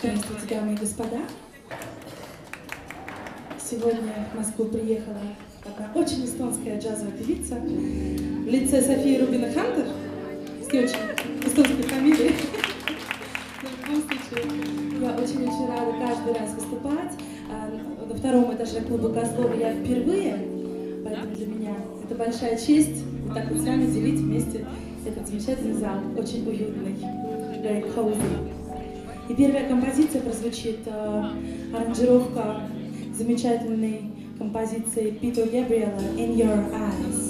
Здравствуйте, дамы и господа. Сегодня в Москву приехала одна очень эстонская джазовая певица в лице Софии Рубина Хантер, с очень эстонской фамилией. Но в любом случае, я очень-очень рада каждый раз выступать. На втором этаже клуба «Козлова» я впервые, поэтому для меня это большая честь вот так вот с вами делить вместе этот замечательный зал, очень уютный, very cozy. И первая композиция прозвучит, аранжировка замечательной композиции Питера Габриэла «In Your Eyes».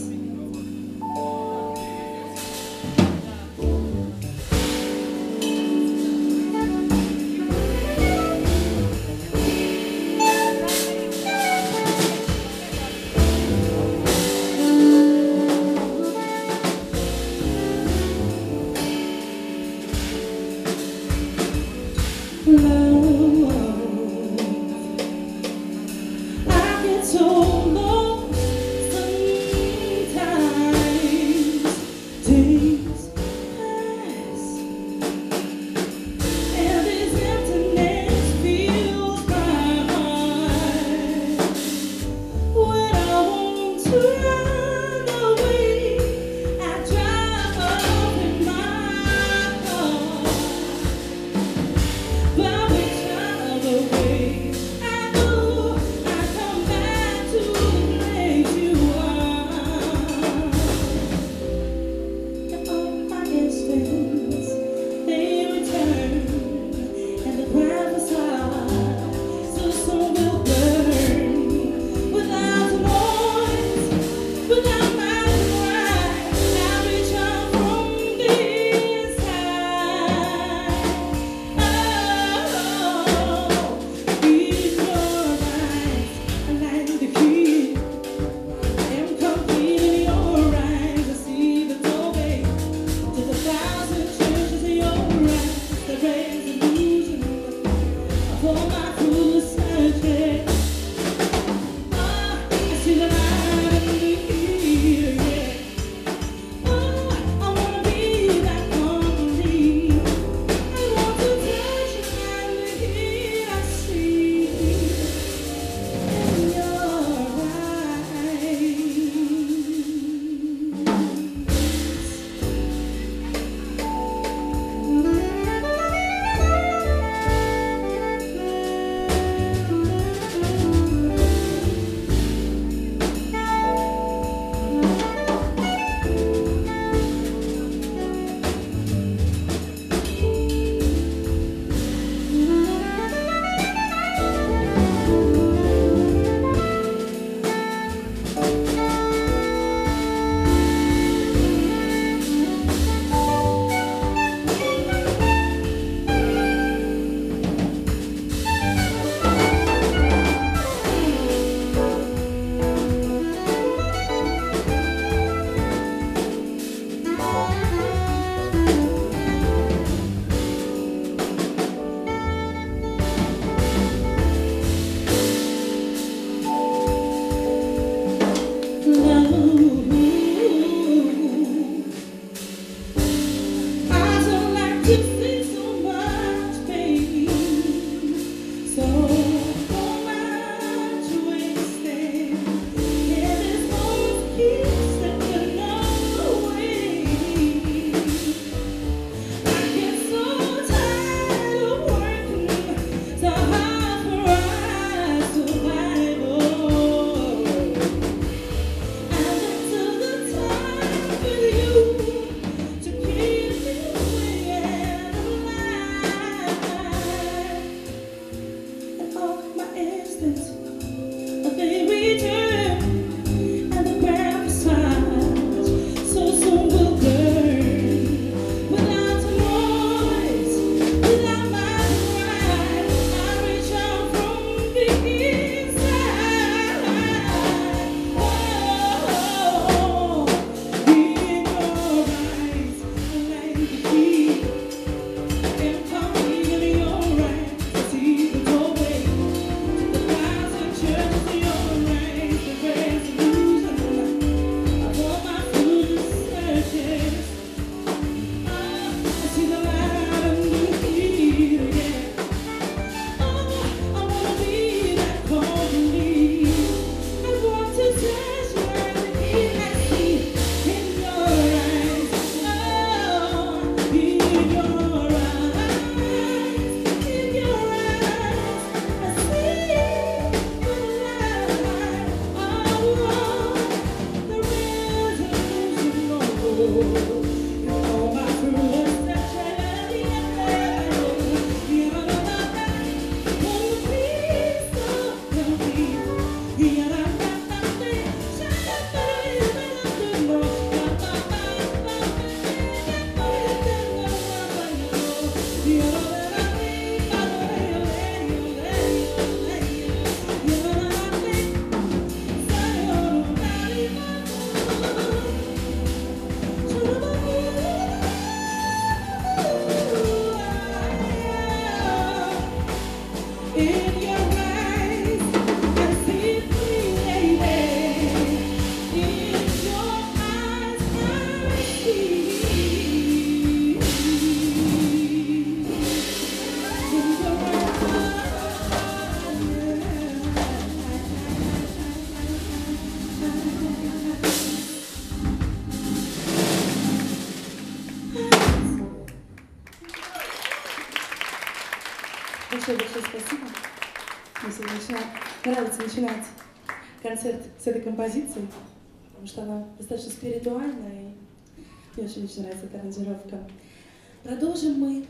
Большое-большое спасибо. Мне всегда нравится начинать концерт с этой композиции, потому что она достаточно спиритуальная, и мне очень-очень нравится эта аранжировка. Продолжим мы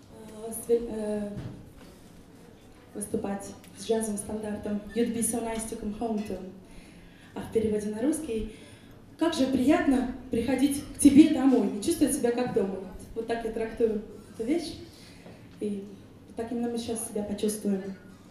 выступать с джазовым стандартом «You'd be so nice to come home to». А в переводе на русский «Как же приятно приходить к тебе домой и чувствовать себя как дома». Вот так я трактую эту вещь, и так именно мы сейчас себя почувствуем.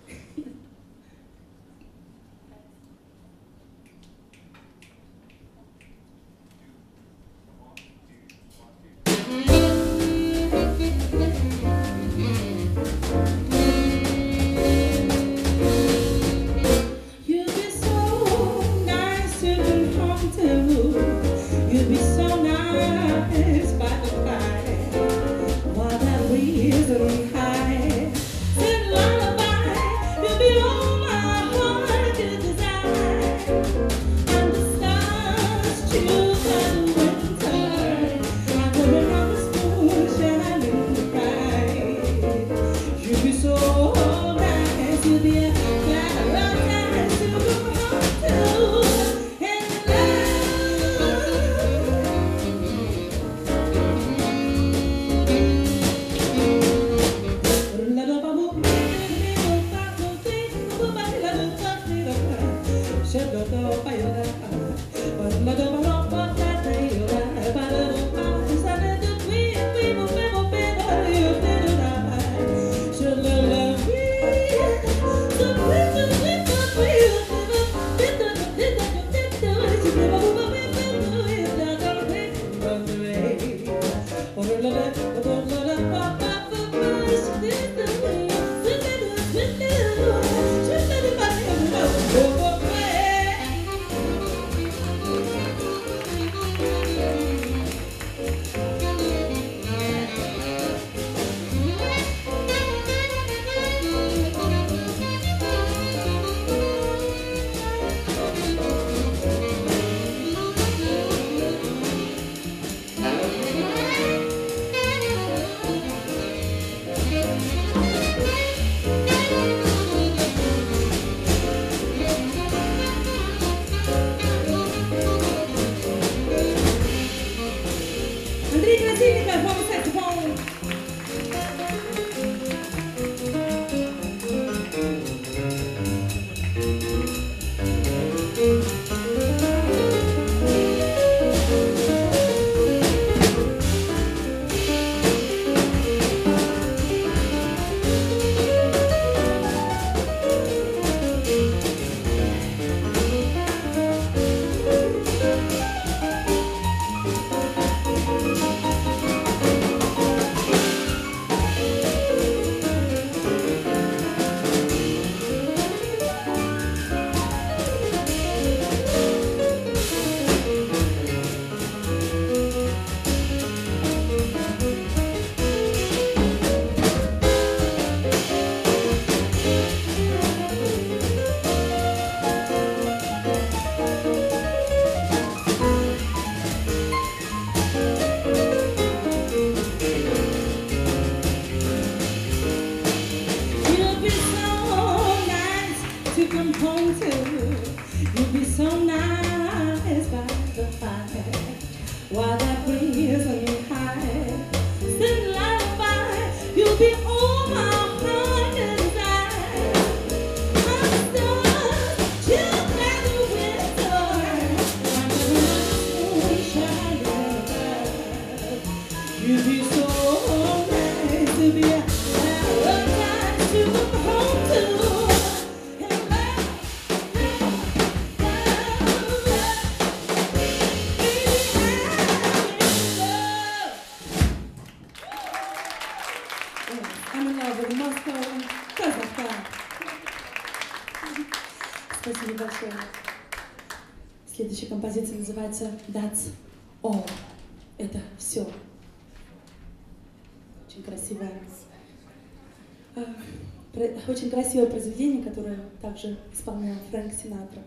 Спасибо большое. Следующая композиция называется «That's all». Это все. Очень красивое. Очень красивое произведение, которое также исполнял Фрэнк Синатра.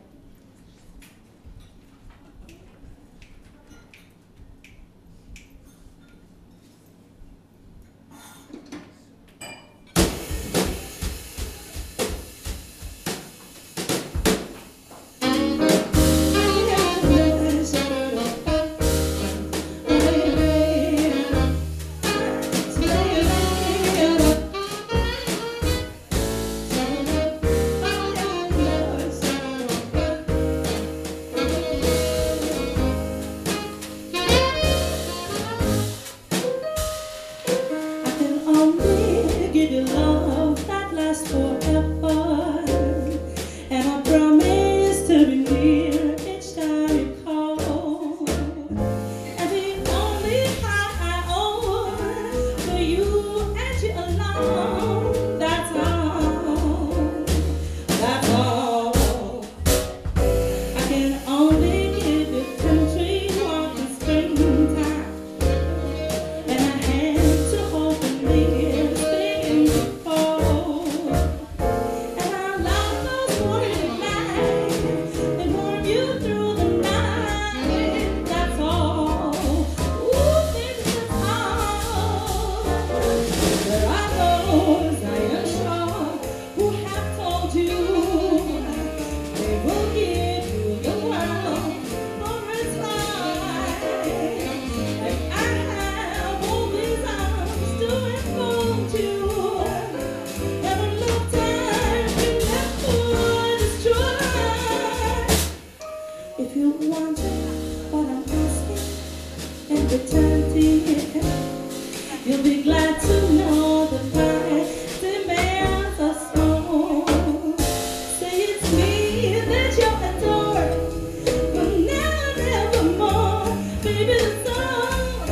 only give you love that lasts forever, and I promise to be near each time you call. And the only heart I own for you and you alone, that's all, that's all. I can only give you country, walk in springtime, and I had to hold the leaves beginning to fall. And I love those morning nights, they warm you through the night, that's all. Ooh, baby, that's all. There are those, I am sure, who have told you they will give you the world for a time. And I have always arms to enfold you. Never no time can ever destroy. If you want what I'm asking and return to it, you'll be glad to know that my demands are small. Say it's me that you adore, but now and evermore. Baby, that's all.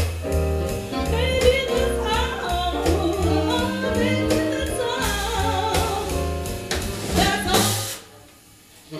Baby, that's all. Oh, baby, that's all. That's all.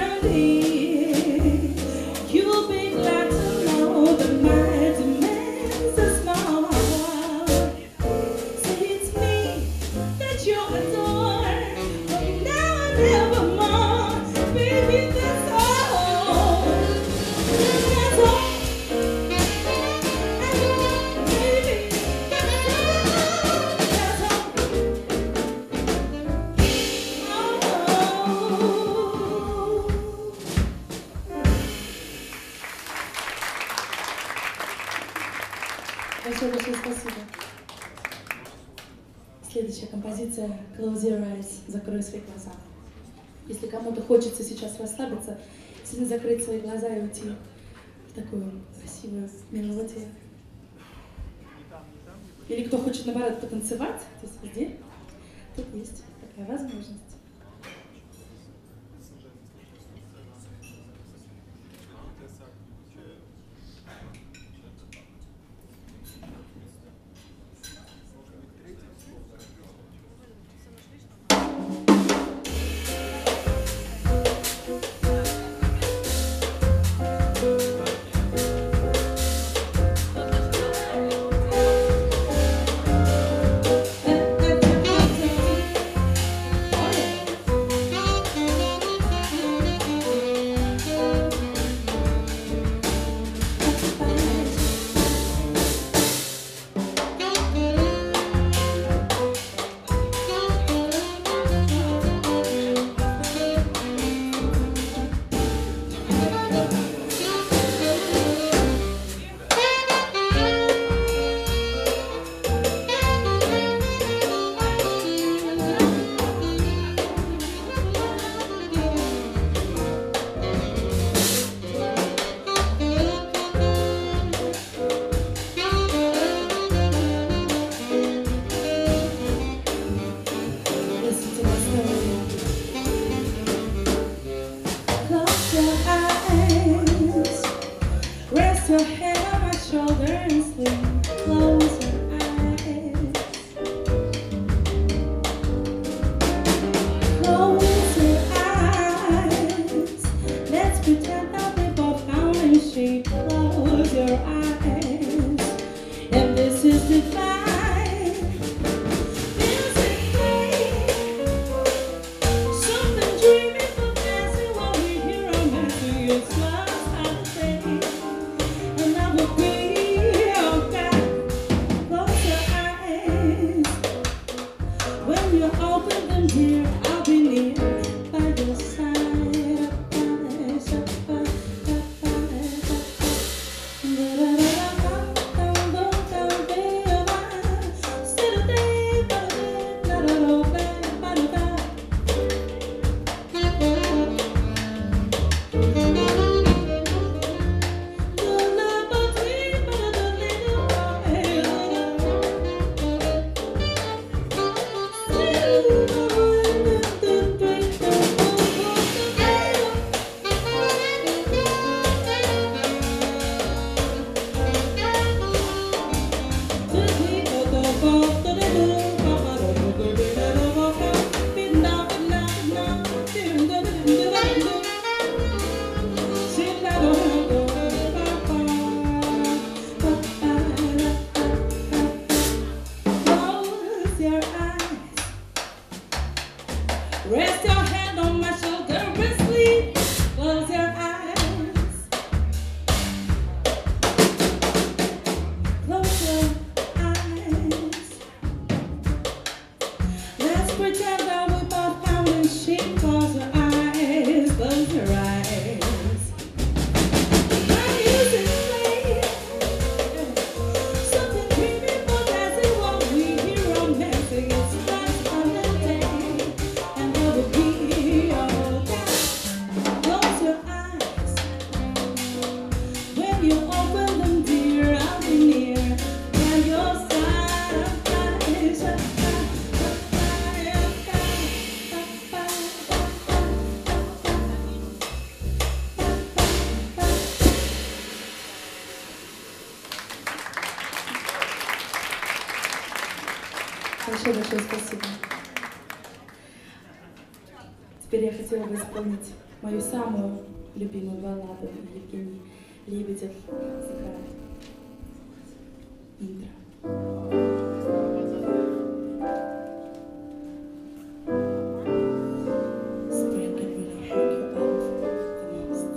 darling, you'll be glad to know that my demands are small. Say it's me that you adore, but now and evermore, baby, that's all. That's all. Baby, that's all. That's all. Большое спасибо. Следующая композиция Close Your Eyes, закрой свои глаза. Если кому-то хочется сейчас расслабиться, сильно закрыть свои глаза и уйти в такую красивую мелодию. Или кто хочет, наоборот, потанцевать, то есть везде, тут есть такая возможность. Your head on my shoulder and sleep. Close your eyes. Close your eyes. Let's pretend that we both found in shape. Close your eyes. And this is divine. Music playing. Something dreamy but fancy when we hear a message. It's love how to say. And I will be your guide. Close your eyes. When you open them, dear, I'll be near by your side. Rest your hand on my shoulder and sleep. Close your eyes. Close your eyes. Let's pretend that we both found in shape. Close your eyes. Close your eyes. My music plays. Something dreamy but that's it. What we hear romancing. It's last on the day. And I will be your guide. Close your eyes. When you open them, dear, I'll be near by your side. Большое спасибо. Теперь я хотела бы исполнить мою самую любимую балладу Евгений Лебедев сыграет. Интро. Spring can really hang you up the most.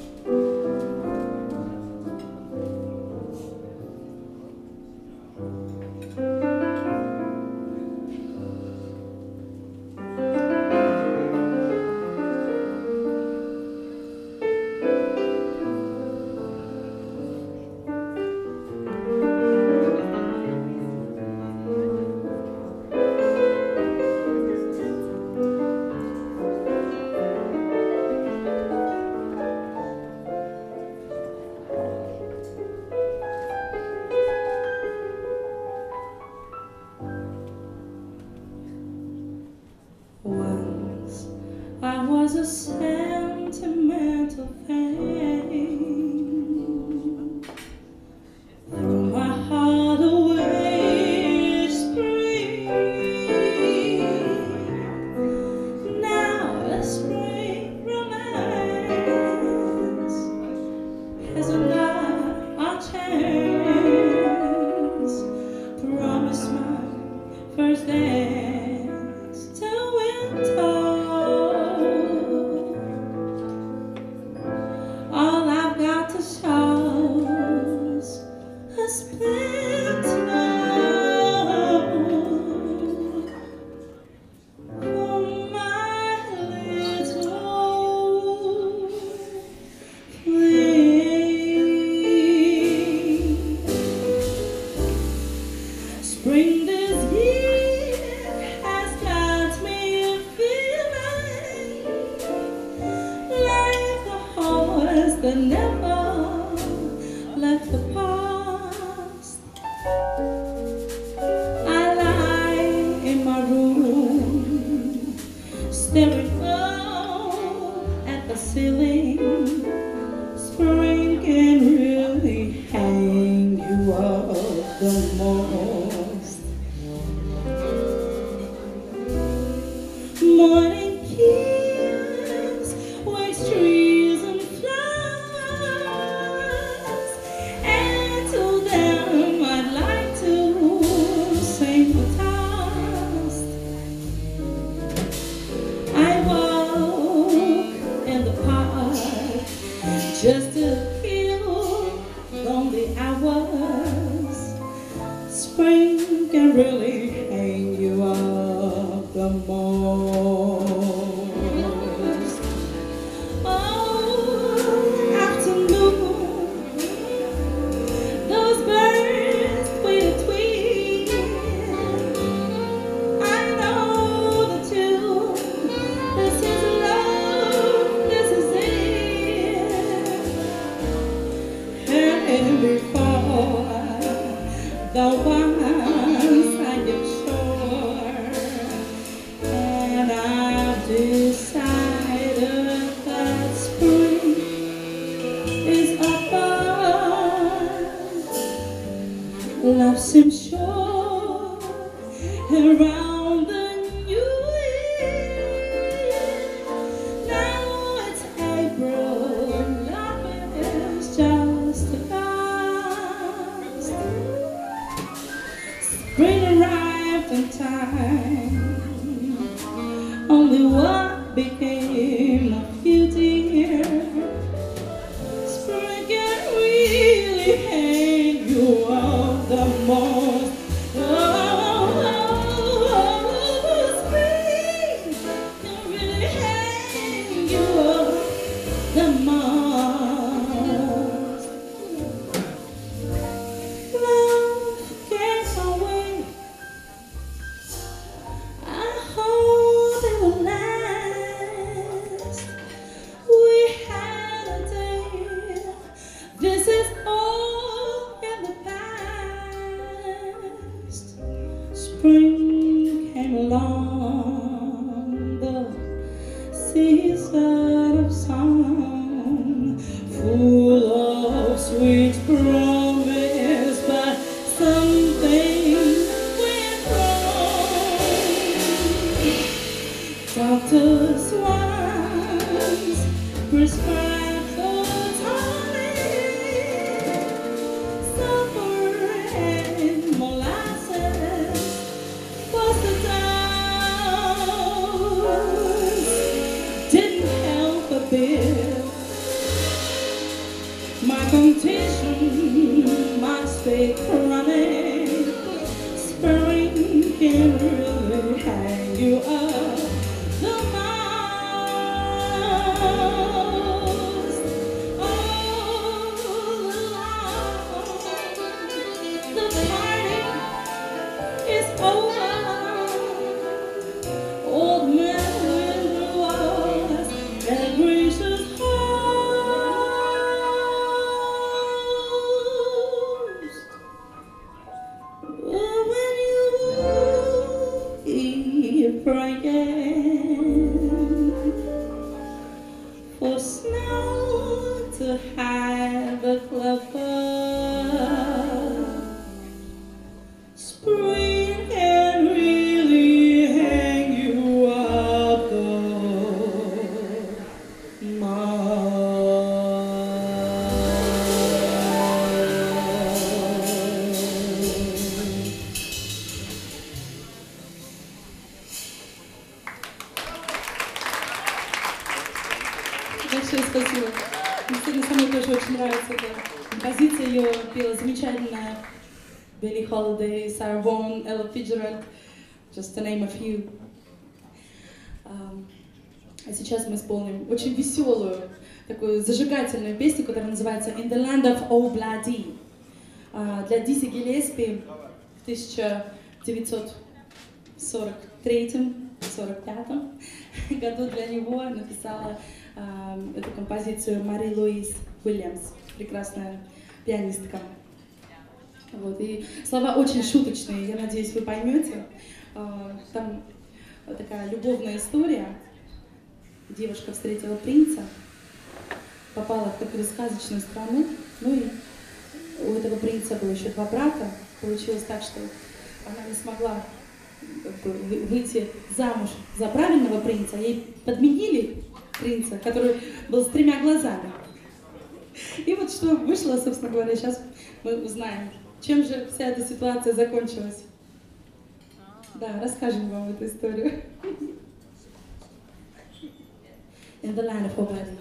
Once I was a sentimental thing, threw my heart away each spring. Now a spring romance has another chance. Promise my first dance to winter. All I've got to show is a splinter for my little flame. Spring this year has got me feeling like a horse that never left the past. I lie in my room, staring up at the ceiling. Spring can really hang you up the most. Morning kiss wakes trees and flowers, and to them I'd like to sing a toast. I walk in the park just to kill lonely hours. Spring can really hang you up the most. Oh, afternoon, those birds wait a tweet. I know the tune. This is love, this is it. And before the ones I am sure, and I've decided that spring is upon. Love seems sure around the new year. Now it's April, love is just a past. Spring arrived in time, only one became a few dear. Spring can really hang you up the most. Spring can really hang you up the most. Love came my way. I hope it will last. bill. My condition must be chronic. Spring can really hang you up the most. All along, the party is over. Old man was and gracious host. When you keep praying for snow to hide the clover, spring can really hang you up the Большое спасибо. Мне самой тоже очень нравится эта композиция. Ее пела замечательная Билли Холидей, Сара Вон, Элла Фиджеральд, just to name a few. А сейчас мы исполним очень веселую, такую зажигательную песню, которая называется In the Land of O'Bloody. Для Дизи Гиллеспи в 1943-45 году для него написала эту композицию Мари Луис Уильямс, прекрасная пианистка. Вот, и слова очень шуточные, я надеюсь, вы поймете. Там такая любовная история. Девушка встретила принца, попала в такую сказочную страну, ну и у этого принца было еще 2 брата. Получилось так, что она не смогла выйти замуж за правильного принца, ей подменили принца, который был с 3 глазами. И вот что вышло, собственно говоря, сейчас мы узнаем, чем же вся эта ситуация закончилась. Да, расскажем вам эту историю. In the land of O'Bloody.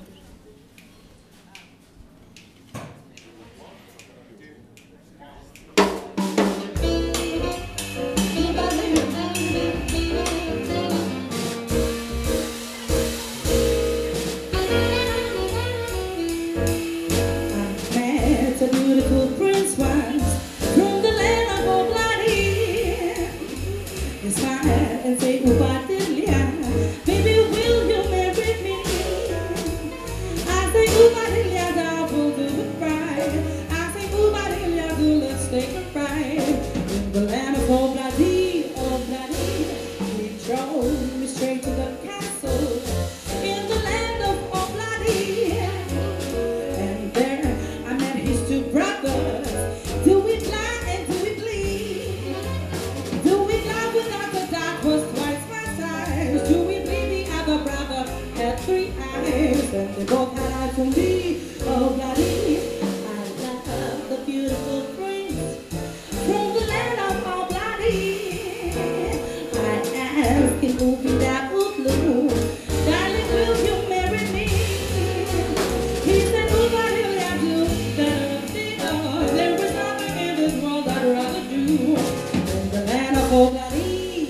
And say, Ubadilia, baby, will you marry me? I say, Ubadilia, double do the pride. I say, Ubadilia, do let's take a ride. In the land of O'Bloody, O'Bloody, we drove me straight to the castle. In the land of O'Bloody, and there I met his 2 brothers. Do we fly and do we bleed? Do we fly without the dark? Was twice my size. Do we believe the other brother had 3 eyes? And they both had eyes for me. Oh, bloody, I love the beautiful prince from the land of O'Bloody. I asked him, Ooby that blue, darling, will you marry me? He said, O'Bloody, I do better think there is nothing in this world I'd rather do. In the land of O'Bloody.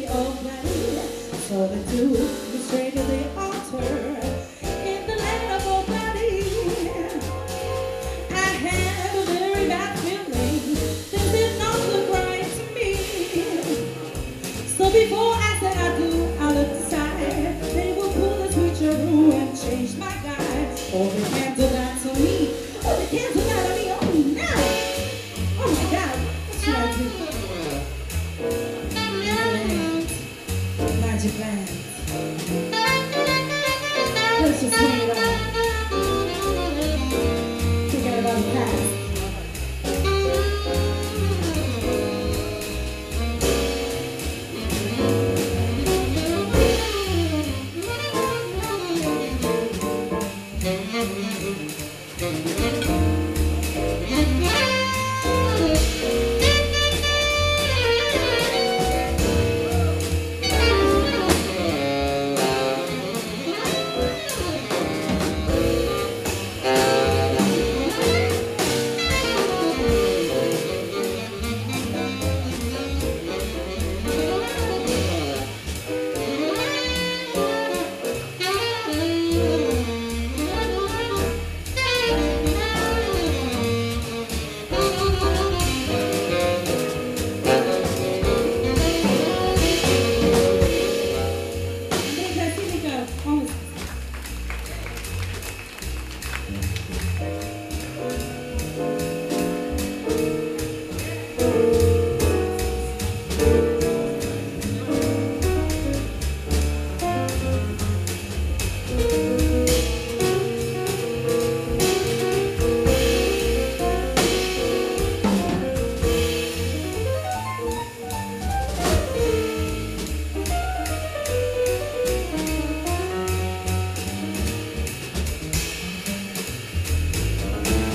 So they took me straight to the altar in the land of O'Bloody. I had a very bad feeling this did not look right to me. So before I said I do, I looked aside. They will pull the switcher through and change my guide. Oh, they can't do that to me. Oh, they can't do that to me. Oh, no. Oh, my God. What should I do? Magic land. Let's just swing it on. Forget about the past.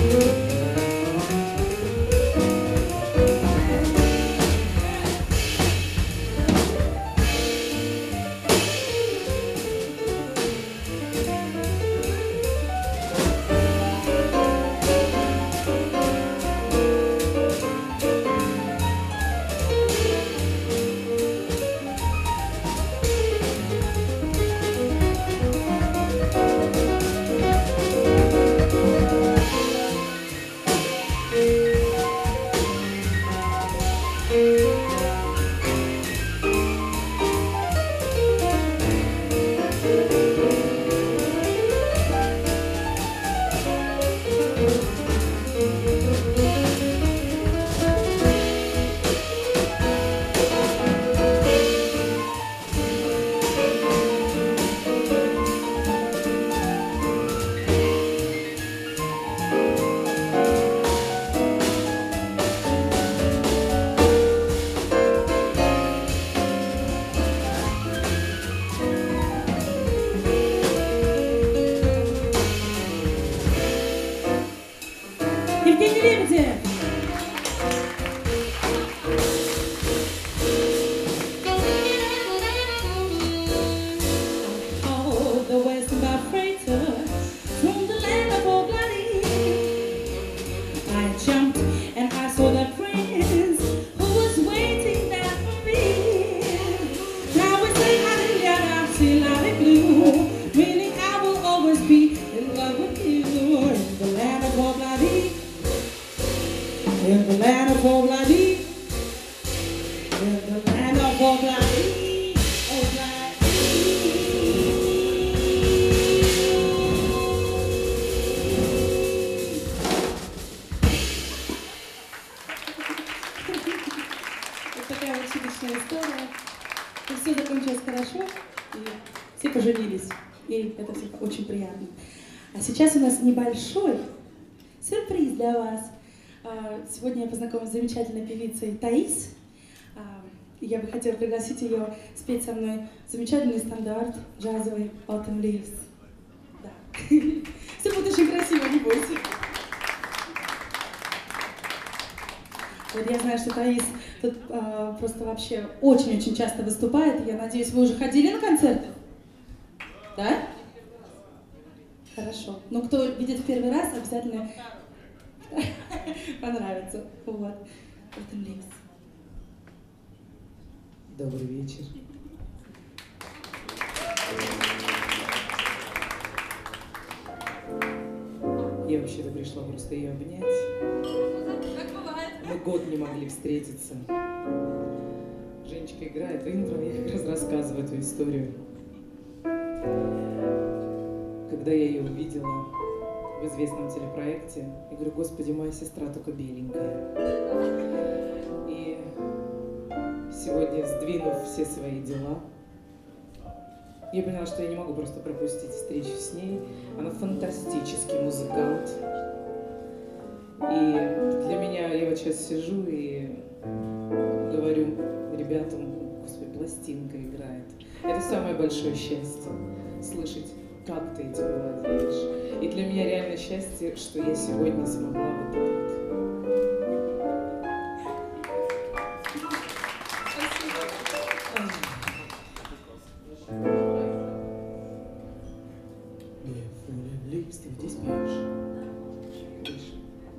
Сейчас у нас небольшой сюрприз для вас. Сегодня я познакомилась с замечательной певицей Таис. Я бы хотела пригласить ее спеть со мной замечательный стандарт джазовый Autumn Leaves. Да. Все будет очень красиво, не бойся. Вот я знаю, что Таис тут просто вообще очень-очень часто выступает. Я надеюсь, вы уже ходили на концерты? Да? Хорошо. Но кто видит в первый раз, обязательно понравится. Вот. Autumn Leaves. Добрый вечер. Я вообще-то пришла просто ее обнять. Как бывает. Мы год не могли встретиться. Женечка играет интро, я как раз рассказываю эту историю. Когда я ее увидела в известном телепроекте, я говорю: Господи, моя сестра только беленькая. И сегодня, сдвинув все свои дела, я поняла, что я не могу просто пропустить встречу с ней. Она фантастический музыкант. И для меня, я вот сейчас сижу и говорю ребятам: Господи, пластинка играет. Это самое большое счастье — слышать, как ты этим владеешь. И для меня реально счастье, что я сегодня смогла вот это вот. Ты здесь поешь? Выше.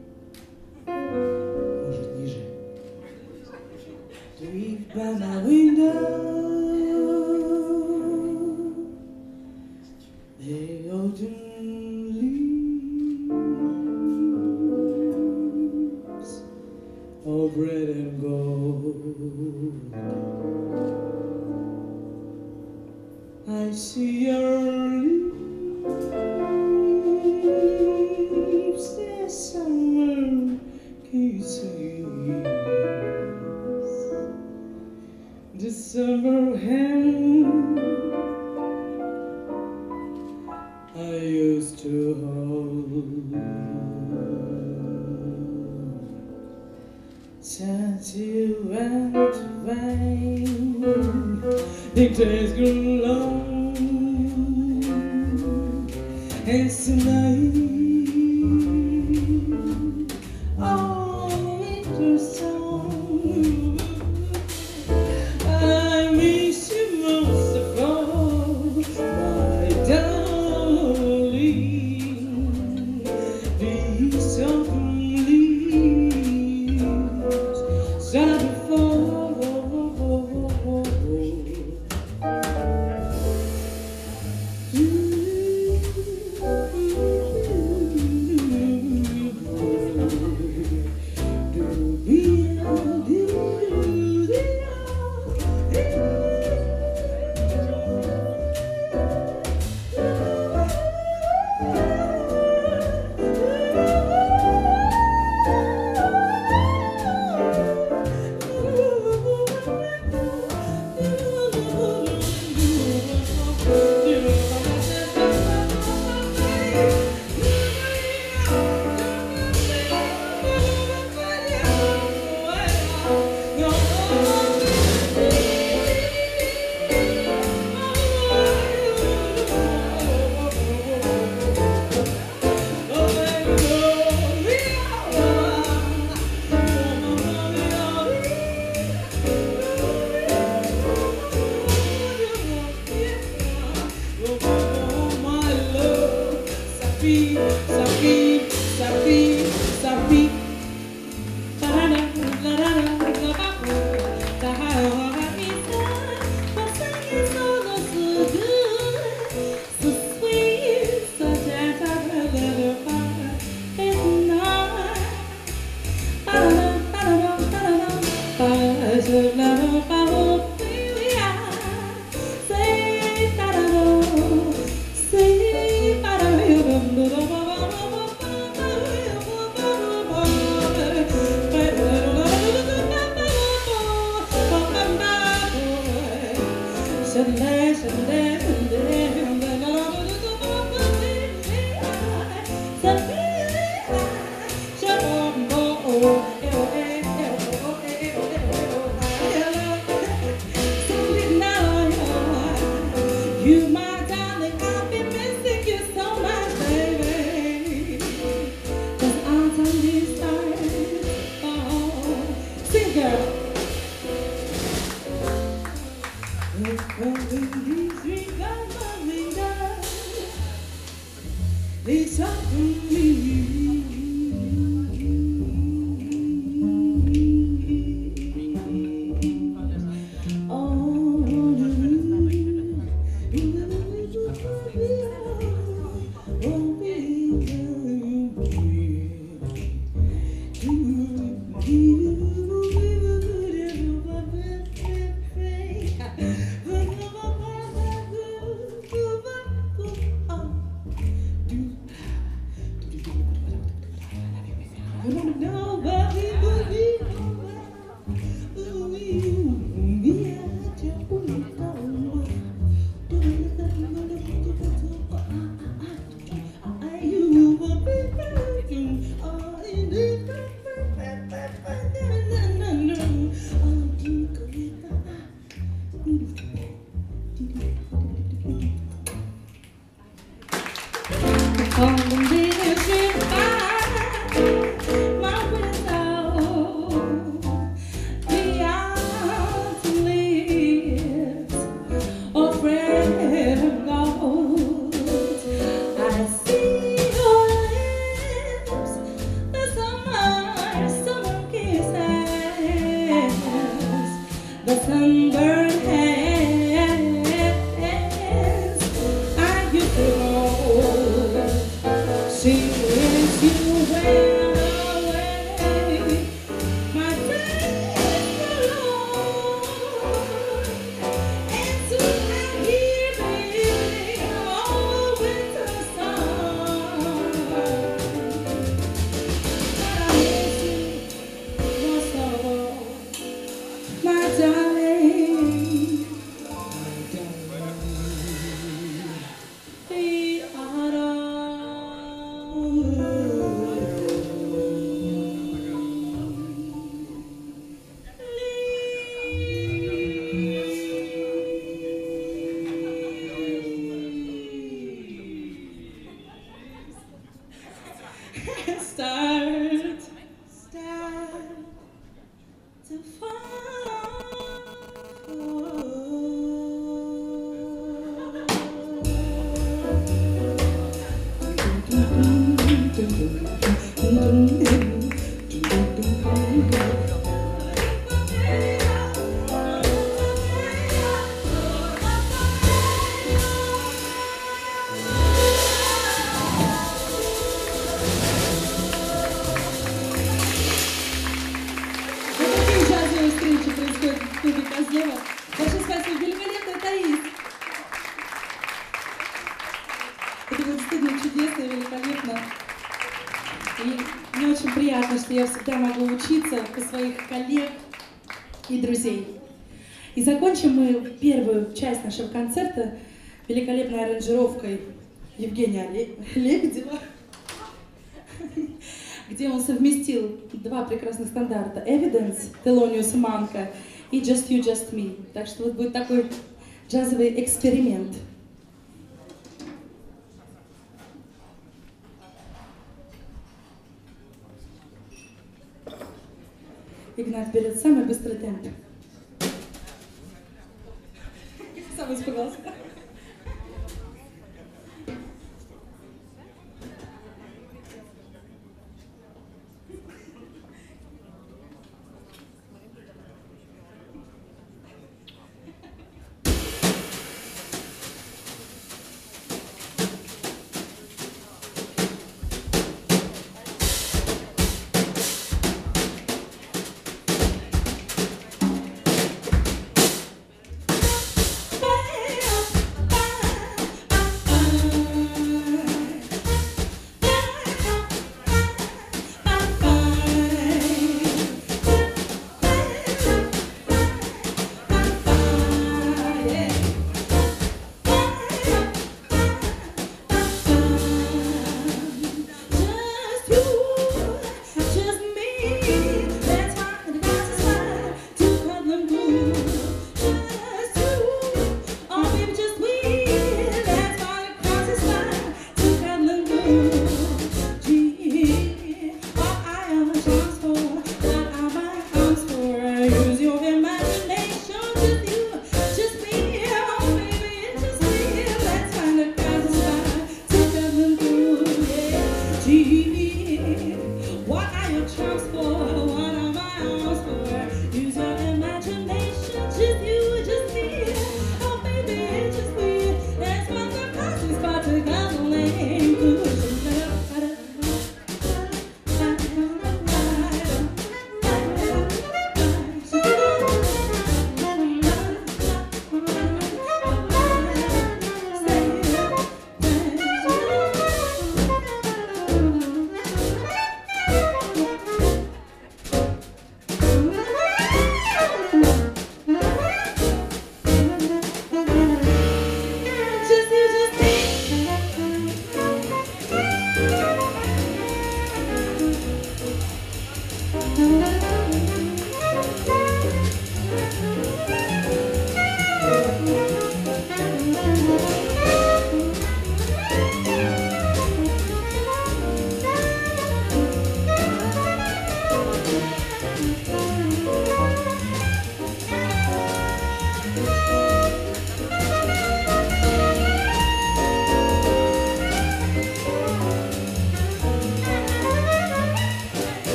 Может, ниже? Leave by my window. The autumn leaves of red and gold. I see your lips, the summer kisses, the summer hand I used to hold. Since you went away, the days grew long, and tonight Oh, winter song. I miss you most of all, my darling. These autumn leaves start to fall. You, my darling, I've been missing you so much, baby. 'Cause I'll tell these times, oh, sing, girl. These are me. Stop. Ева. Большое спасибо. Великолепная Таис. Это было действительно чудесно и великолепно. И мне очень приятно, что я всегда могу учиться у своих коллег и друзей. И закончим мы первую часть нашего концерта великолепной аранжировкой Евгения Лебедева, где он совместил два прекрасных стандарта: Evidence, Thelonious Monk и Just You, Just Me. Так что вот будет такой джазовый эксперимент. Игнат берет самый быстрый темп. Сам испугался.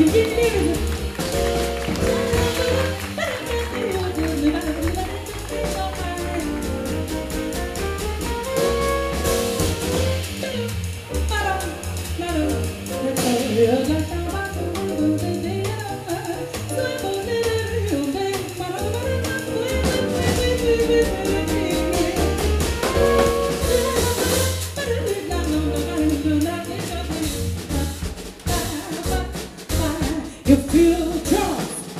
You feel drunk.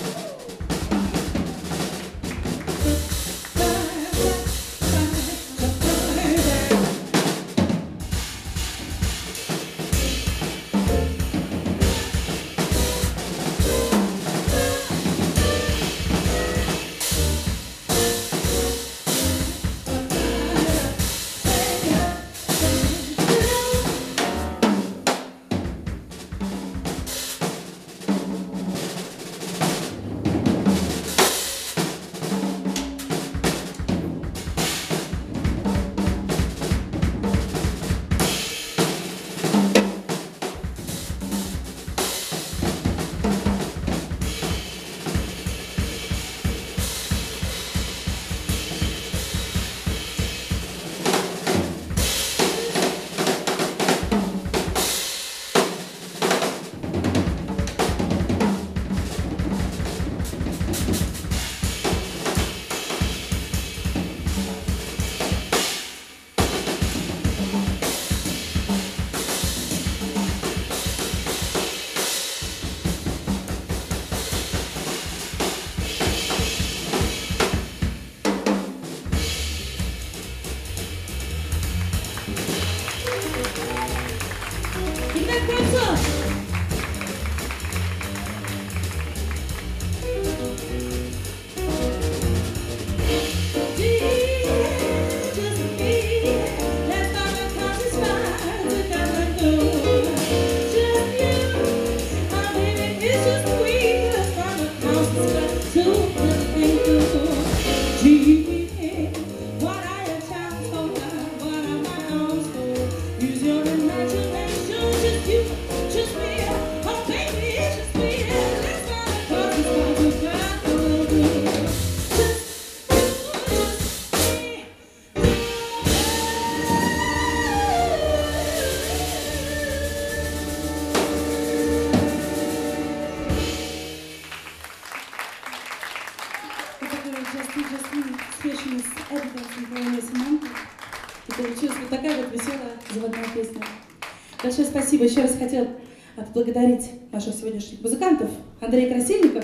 Смешанный с Эдвардом Полонез Манты. И получилась вот такая вот веселая заводная песня. Большое спасибо. Еще раз хотел отблагодарить наших сегодняшних музыкантов. Андрей Красильников,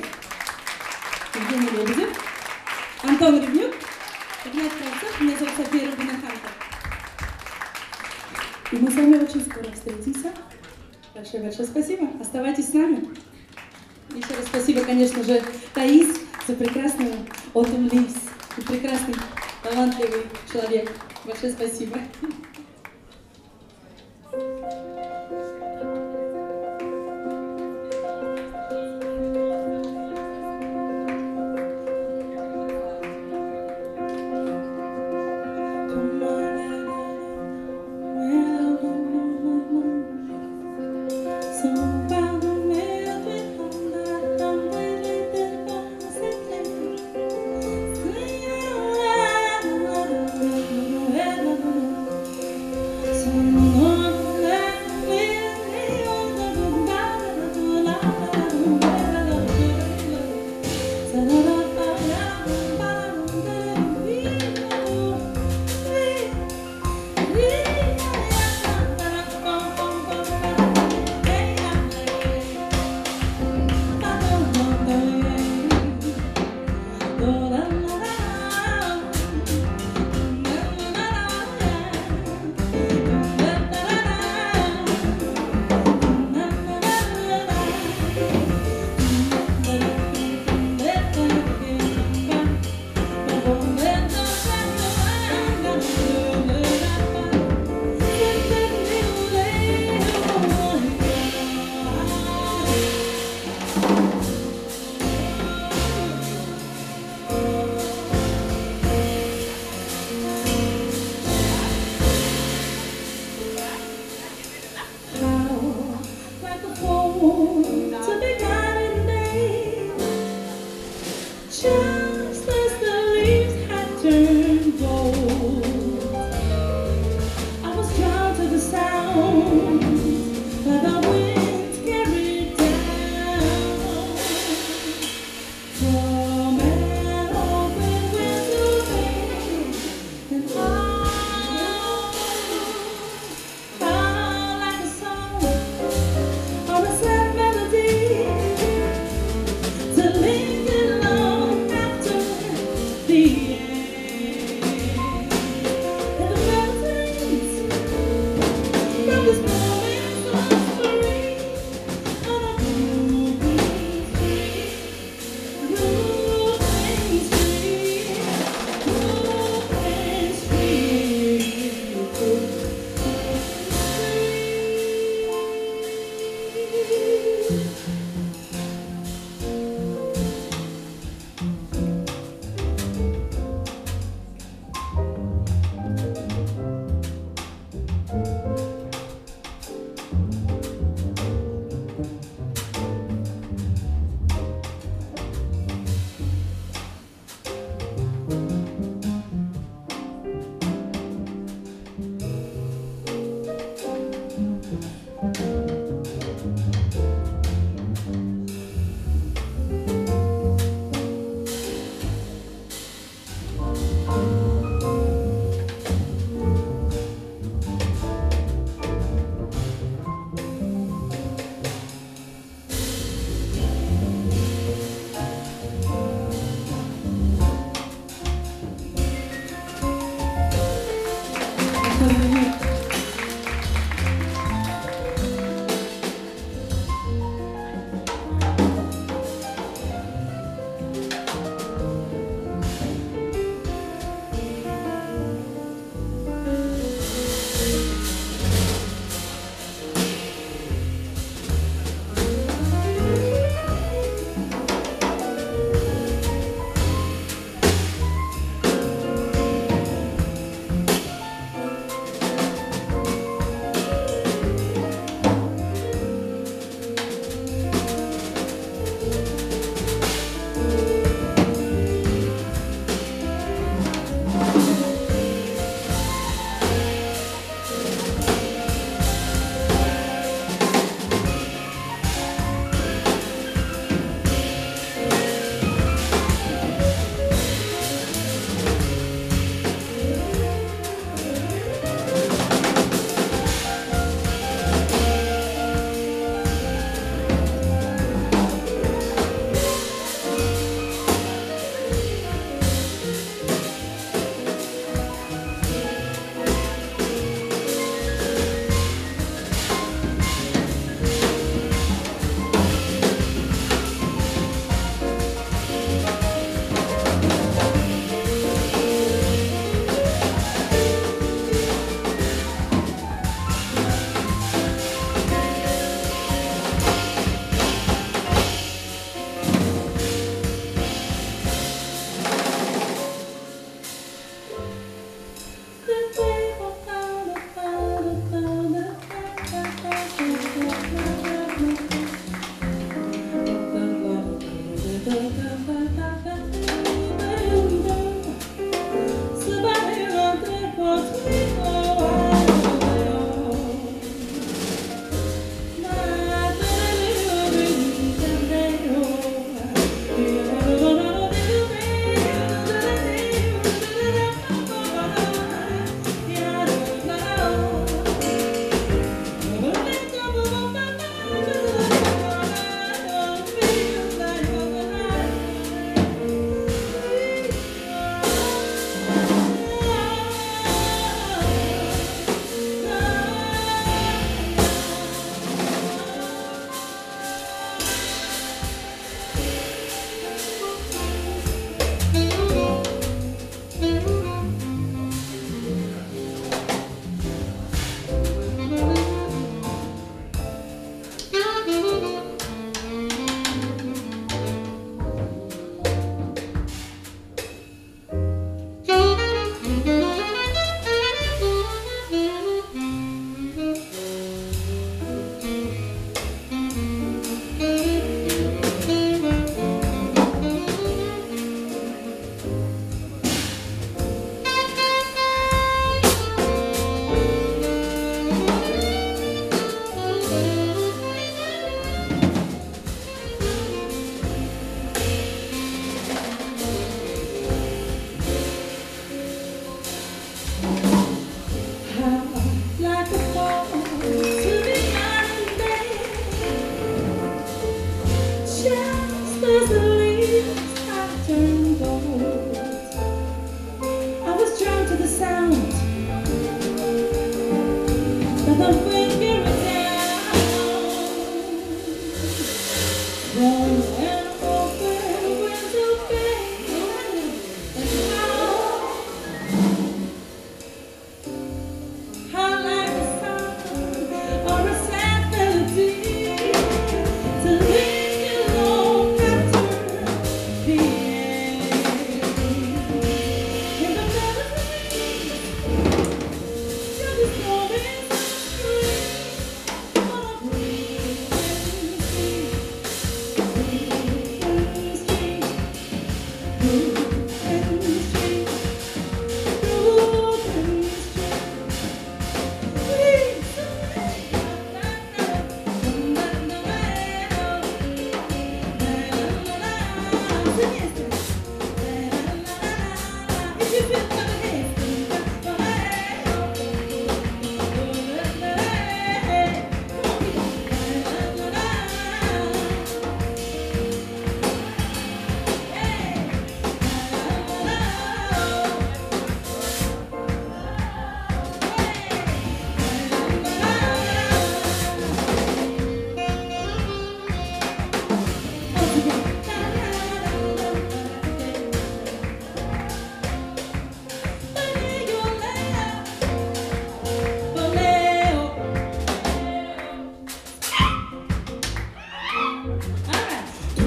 Евгений Лебедев, Антон Ревнюк, Игнат Кравцов. Меня зовут София Рубина-Хантер. И мы с вами очень скоро встретимся. Большое-большое спасибо. Оставайтесь с нами. Еще раз спасибо, конечно же, Таис за прекрасную Autumn Leaves. И прекрасный, талантливый человек. Большое спасибо. To be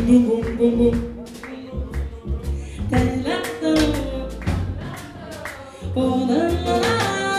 boom, boom, boom, boom. Oh, la, la, la.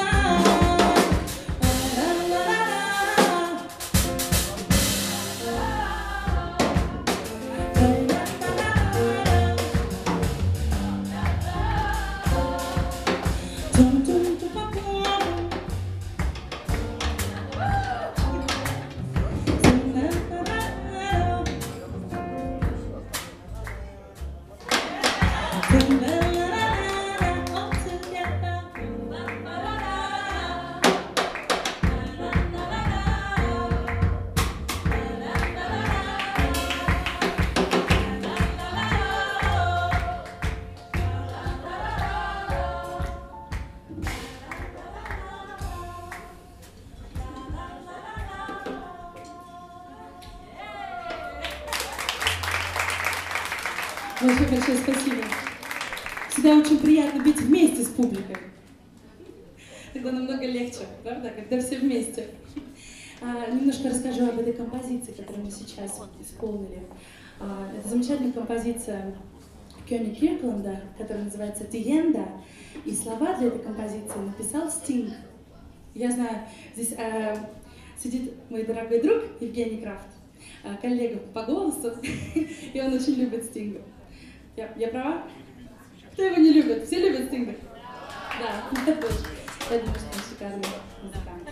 Большое спасибо. Всегда очень приятно быть вместе с публикой. Тогда намного легче, правда, когда все вместе. Немножко расскажу об этой композиции, которую мы сейчас исполнили. Это замечательная композиция Кёни Киркланда, которая называется «Тиенда». И слова для этой композиции написал Стинг. Я знаю, здесь сидит мой дорогой друг Евгений Крафт, коллега по голосу, и он очень любит Стинга. Я права? Кто его не любит? Все любят Стинга? Да, я тоже. Я думаю, что он шикарный музыкант.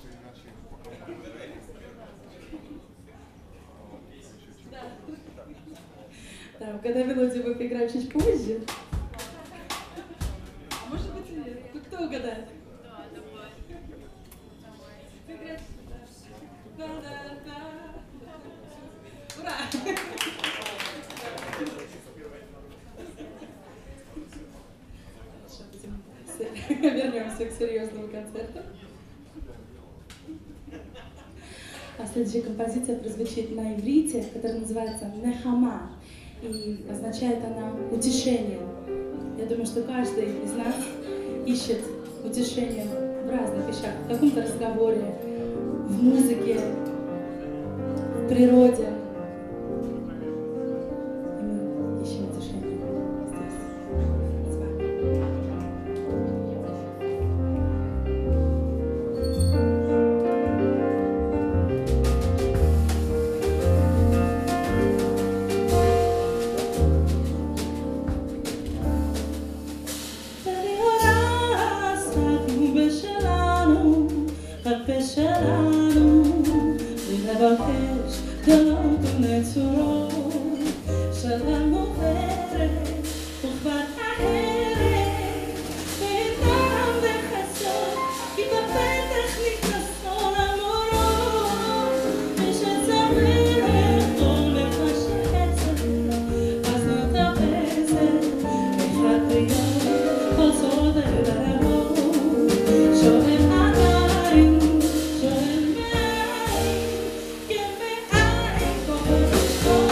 Да, угадай мелодию вы поиграем чуть позже. Может быть, и нет. Ну, кто угадает? Да. Ура! Вернемся к серьезному концерту. Следующая композиция прозвучит на иврите, которая называется «Нехама», и означает она «утешение». Я думаю, что каждый из нас ищет утешение в разных вещах, в каком-то разговоре, в музыке, в природе. И мы ищем утешение здесь, с вами. Oh,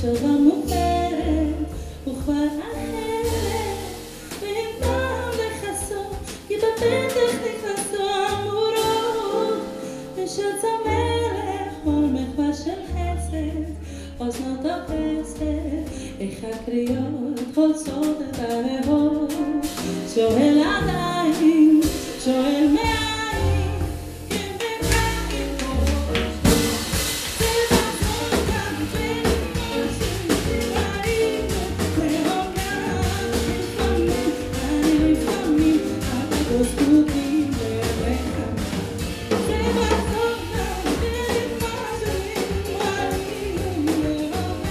מחשבה מוכרת וכבר אחרת, ואם פעם לחסות כי בפתח נכנסו אמורות ושץ המלך עול מחווה של חסד אוזנו תופסת איך הקריאות חולצות את הריאות, שואל עדיין, שואל מאין, כן ומאין פה זה לחזור כאן ולמה שראינו לעולם לפעמים אנחנו לא זקוקים לרחם, זה לחזור כאן ולמה שראינו לעולם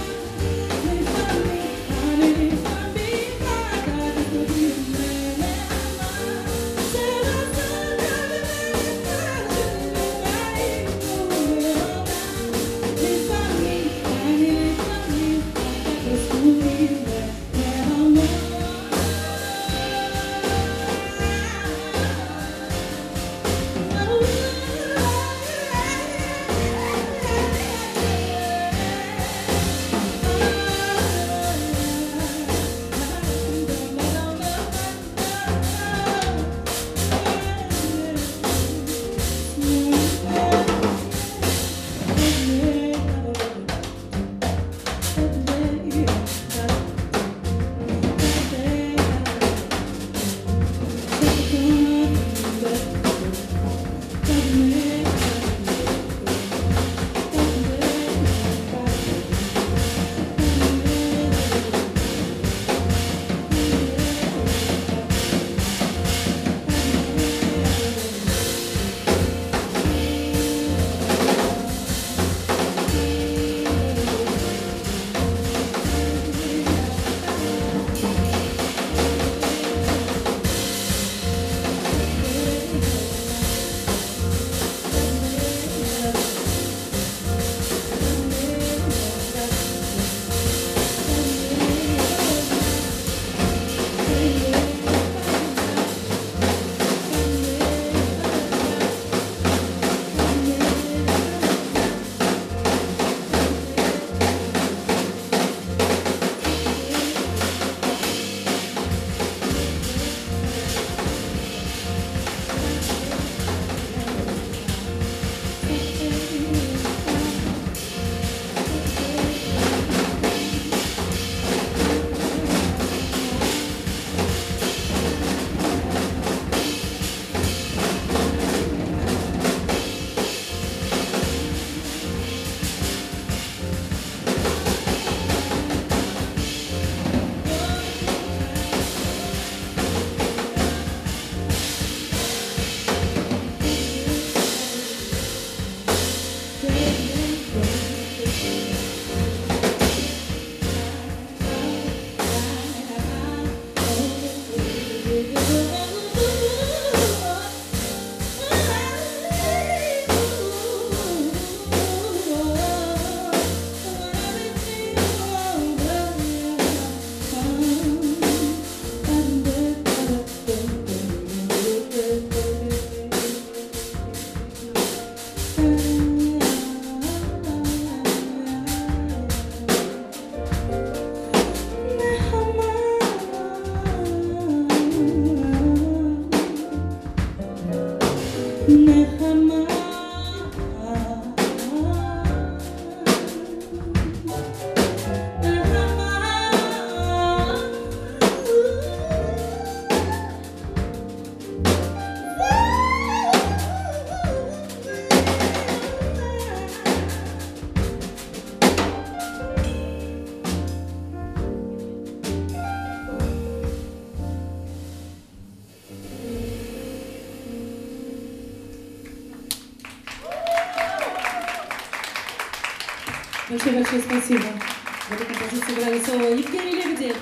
Большое спасибо. В этой композиции играли соло Евгений Лебедев,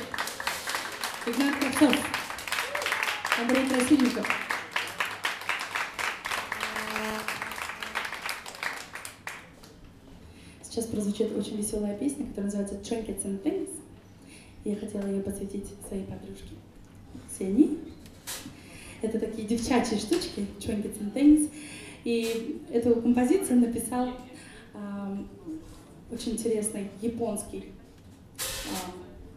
Игнат Кравцов, Андрей Красильников. Сейчас прозвучит очень веселая песня, которая называется «Trinkets and Things». Я хотела ее посвятить своей подружке Ксении. Это такие девчачьи штучки, «Trinkets and Things». И эту композицию написал очень интересный японский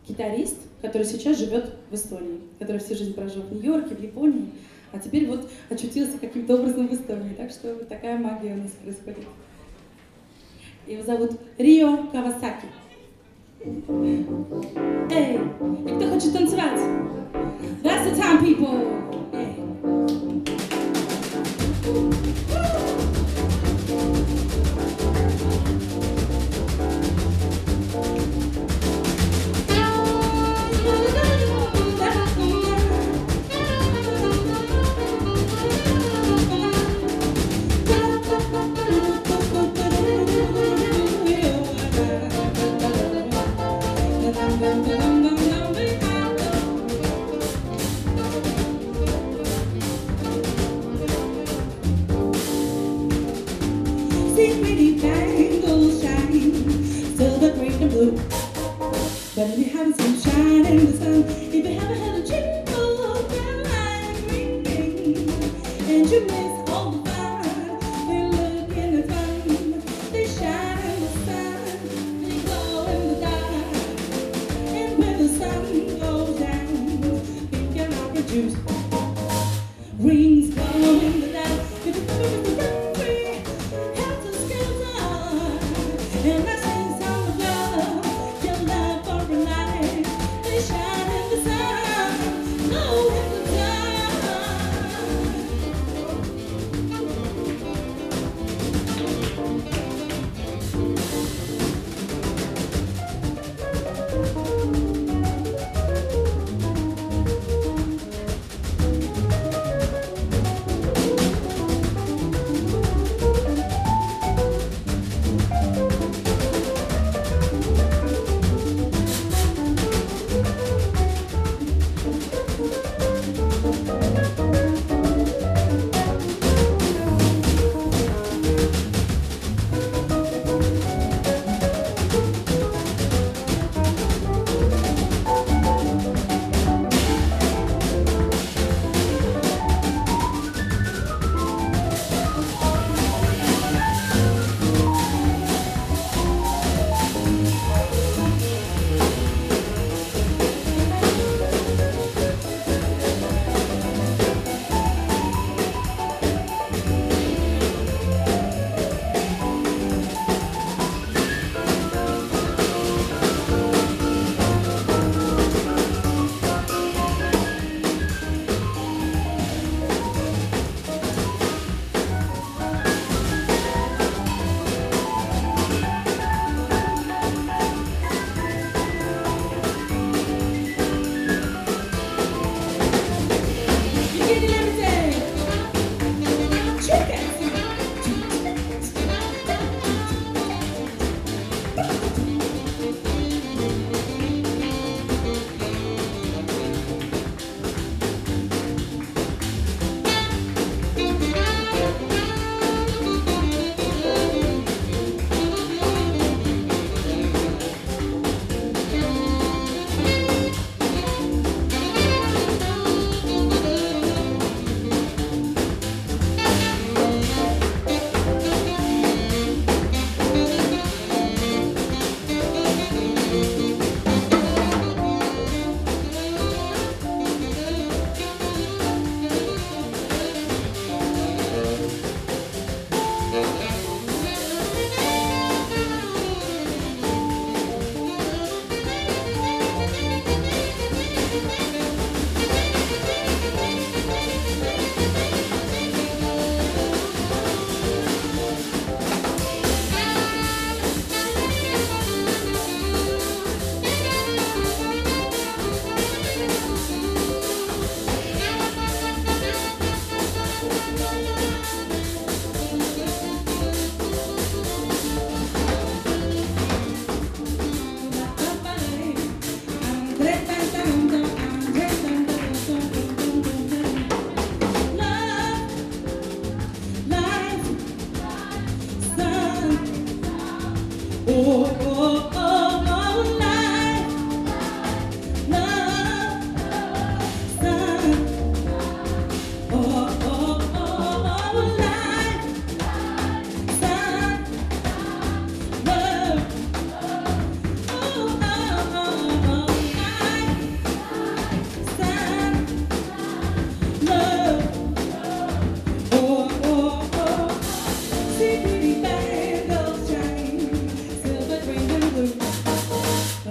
гитарист, который сейчас живет в Эстонии, который всю жизнь прожил в Нью-Йорке, в Японии, а теперь вот очутился каким-то образом в Эстонии. Так что вот такая магия у нас происходит. Его зовут Рио Кавасаки. Эй, и кто хочет танцевать? That's the time, people! Эй. But if you haven't seen shine in the sun, if you haven't had a jingle bell like ringing, and you miss all the fun, they're looking at fun. They shine in the sun, they glow in the dark, and when the sun goes down, think you're not reduced. Rings glow in the dark, if you come with the run free, helter skelter, and I sing some of love. They shine in the sun, glow in the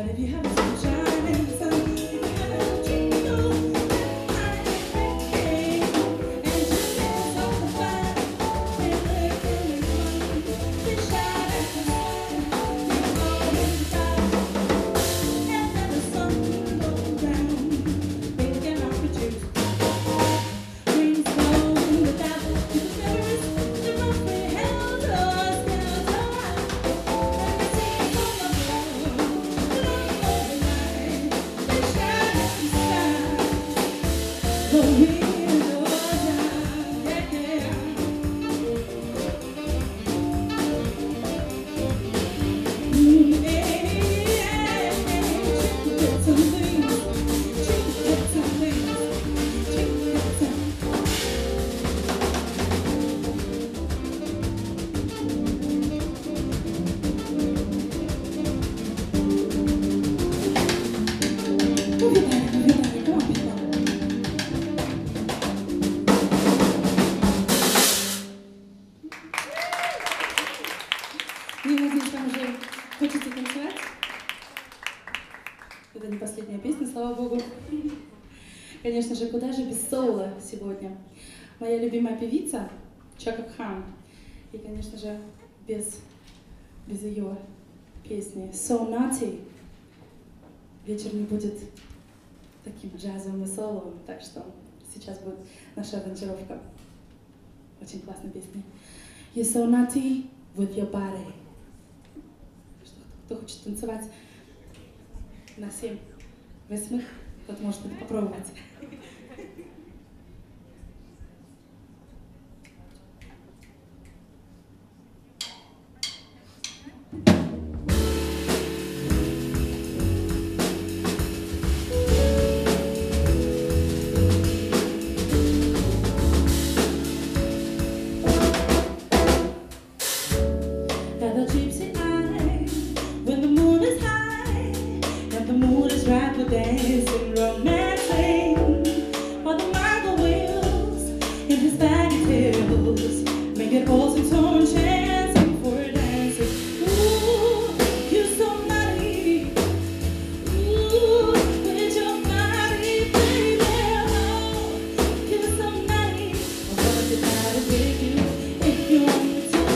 But if you have sunshine and the sun, you gotta jingle and just dance on the fire and let everyone be shine at the sun. You're always tired, and then the sun goes down, thinking of the juice. Rain snow in the devil to the rivers, the roughly held us down to life. And we sing on the floor, along the night, they shine at the sky. The windows down, yeah, yeah. Я надеюсь, вам уже хочется танцевать. Это не последняя песня, слава богу. Конечно же, куда же без соула сегодня? Моя любимая певица Чака Кхан. И, конечно же, без ее песни So Naughty вечер не будет таким джазовым и соловым. Так что сейчас будет наша аранжировка очень классной песни. You're so naughty with your body. Кто хочет танцевать на 7/8, тот может это попробовать. Got a gypsy eye when the moon is high and the moon is right for dancing, romancing. While the Michael wheels in his baggy tails make it all seem so enchanting for a dancer. Ooh, you're so naughty. Ooh, with your body, baby. Oh, you're so naughty. I wanna get naughty with you if you want me to.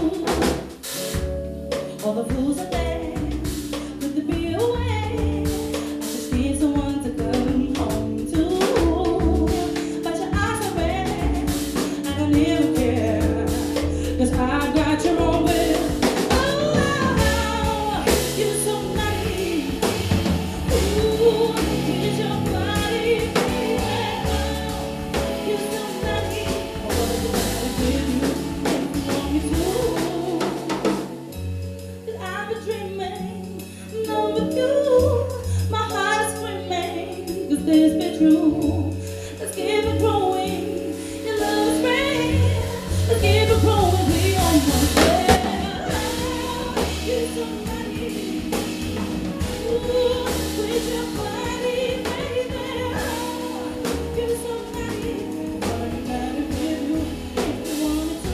All the fools are there with the beer away. I just need someone to come home to. But your eyes are red, and I never care, 'cause I got your own way. Oh, you're so naughty. Ooh, with your body, baby. Oh, you're so naughty. I wanna be naughty with you if you want me to. I've been dreaming, no with you. My heart is screaming, 'cause this be true. Let's keep it growing, your love is real. Let's keep it growing, we almost there. You're so naughty. Ooh, with your body, baby. You're so naughty. I wanna be naughty with you if you want me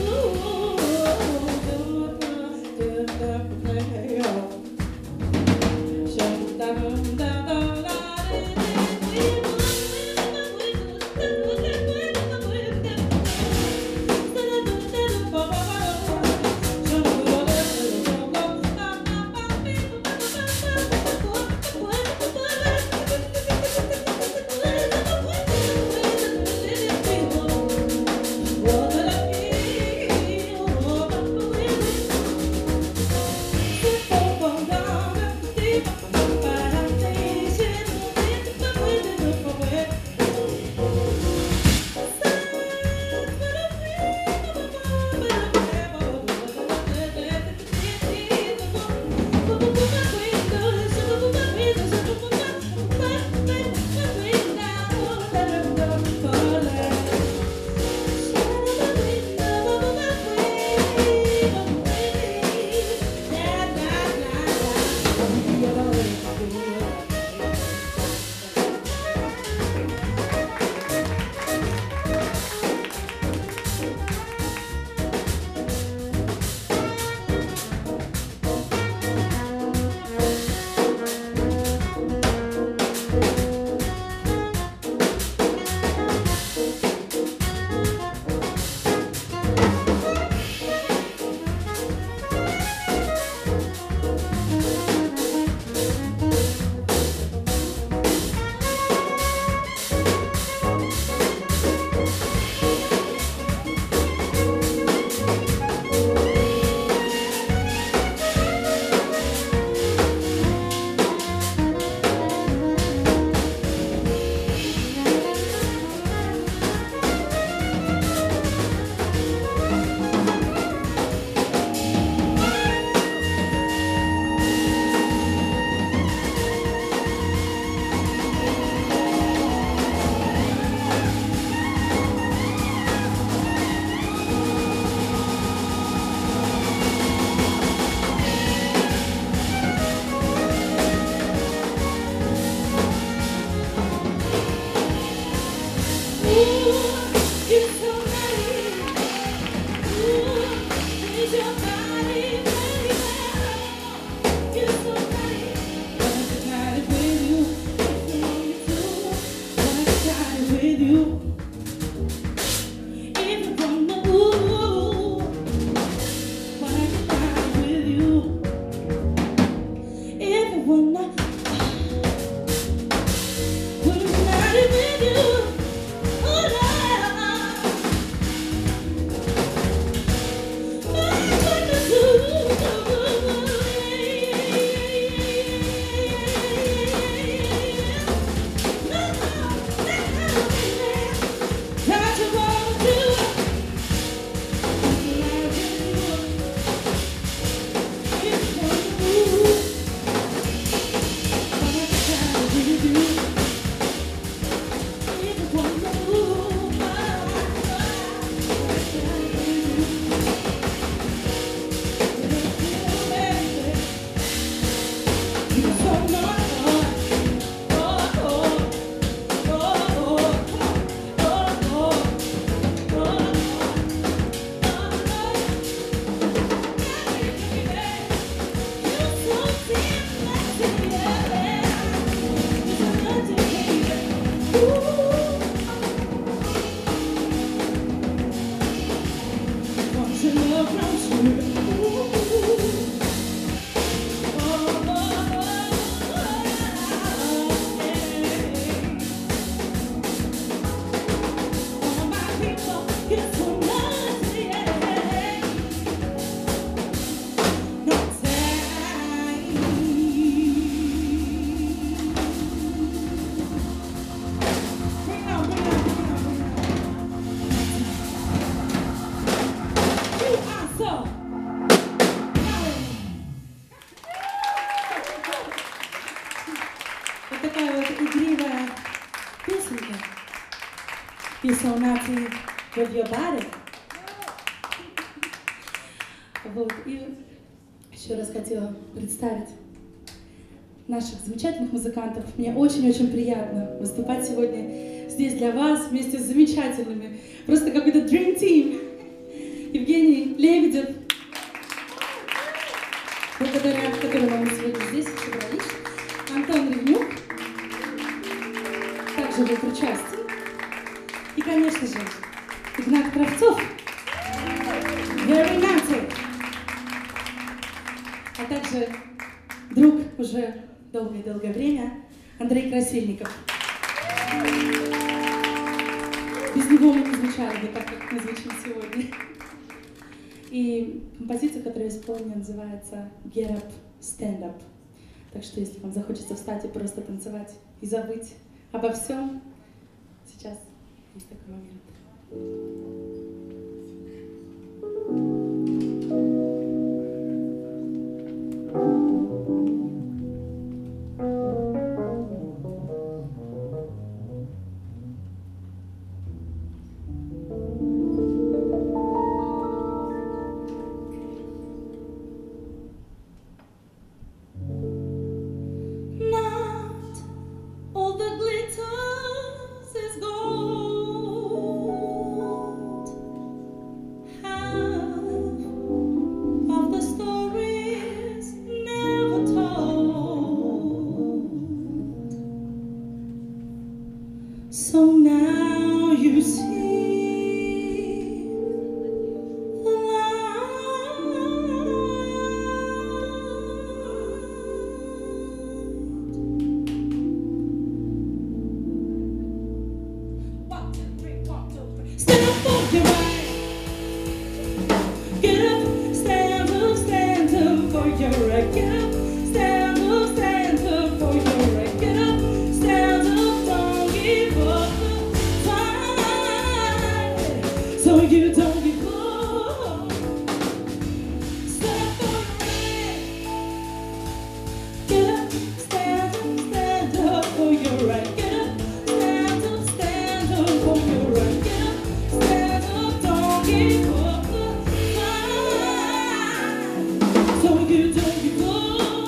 to. Песня у нации «With Your Body». Вот. И еще раз хотела представить наших замечательных музыкантов. Мне очень-очень приятно выступать сегодня здесь для вас вместе с замечательными, просто какой-то dream team. Евгений Лебедев, благодаря которому мы сегодня здесь собрались, Антон Ревнюк, также был причастен. И, конечно же, Игнат Кравцов, Very Naughty, а также друг уже долгое-долгое время Андрей Красильников. Без него мы не звучали бы так, как мы звучим сегодня. И композиция, которую я исполню, называется Get Up, Stand Up. Так что, если вам захочется встать и просто танцевать и забыть обо всем, сейчас есть такой момент. So now you see the light. 1, 2, 3, 1, 2, 3. Stand up for your right. Get up, stand up for your right. Get up, stand up for your right. Get up, stand up, don't give up the fight. So you don't give up. Stand up for your right. Get up, stand up for your right. Get up, stand up for your right. Get up, stand up, don't give up the fight. So you don't give up.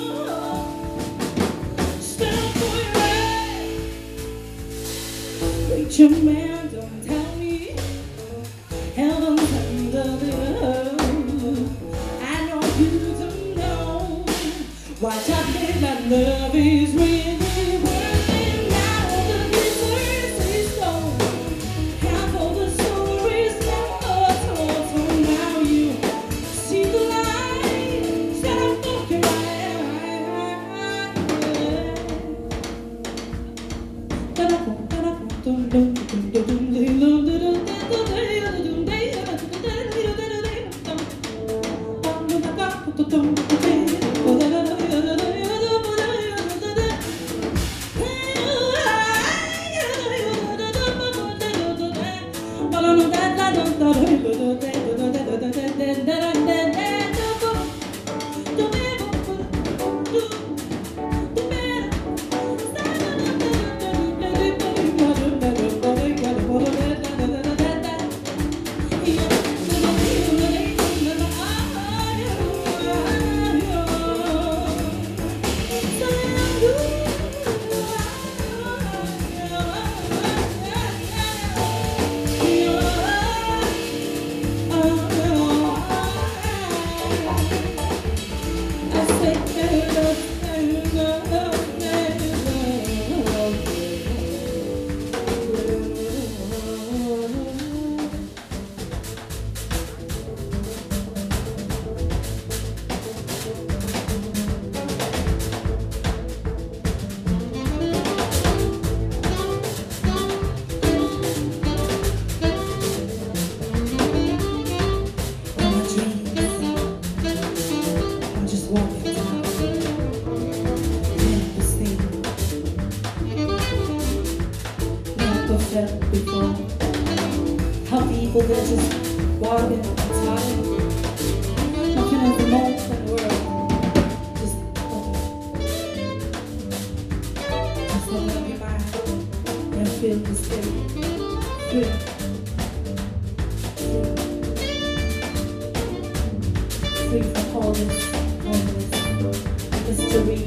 Stand up for your right. Preacher man, don't tell me heaven's under the earth. I know you don't know why talking about love is really working. Now the difference is gone. Half of the stories never told. So now you see the light. Stand up for your right. Before, how people they're just walking and talking, nothing at the moment in the world, just open up your mind and feel the spirit, free, free from all this mystery,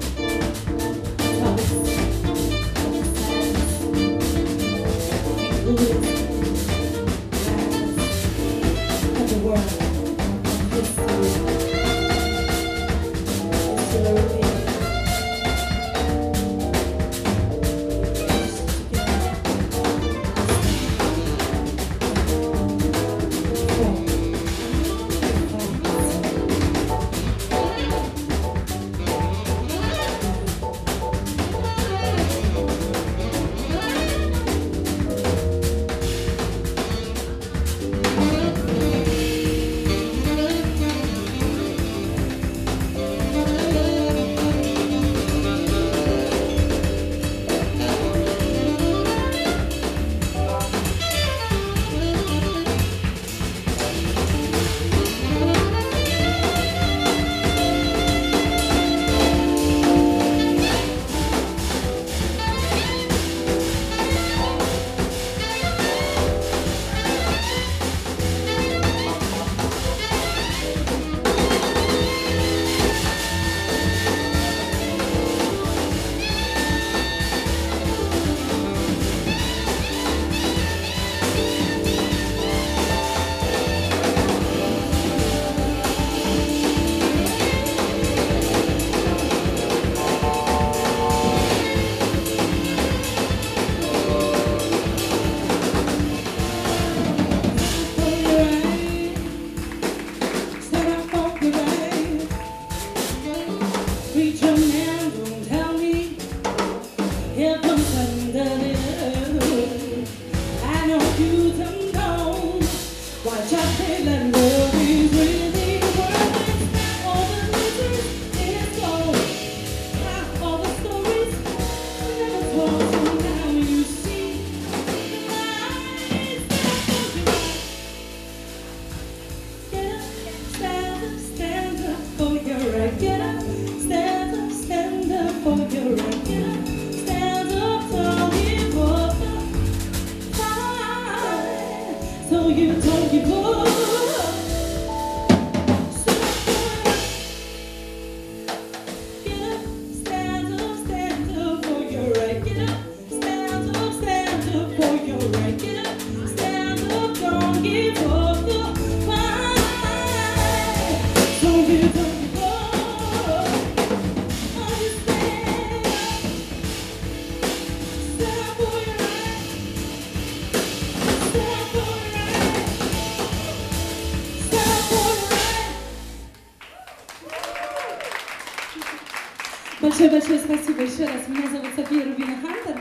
Большое-большое спасибо еще раз. Меня зовут София Рубина Хантер.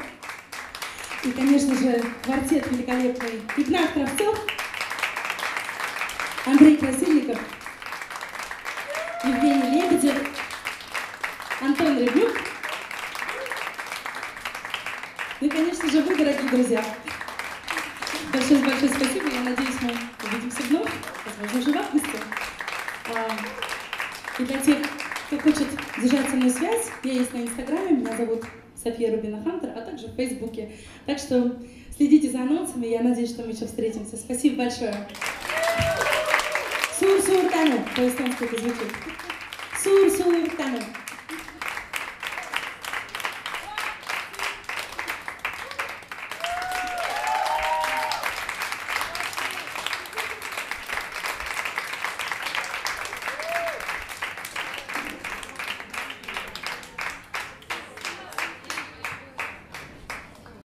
И, конечно же, квартет великолепный Игнат Кравцов, Андрей Красильников, Евгений Лебедев, Антон Рябюк. Ну и, конечно же, вы, дорогие друзья. Большое-большое спасибо. Я надеюсь, мы увидимся вновь, возможно, уже в августе. И для тех, кто хочет держать со мной связь, я есть на Инстаграме, меня зовут София Рубина Хантер, а также в Фейсбуке. Так что следите за анонсами, я надеюсь, что мы еще встретимся. Спасибо большое. Сур-сур-тану, по-эстонски это звучит. Сур-сур-тану.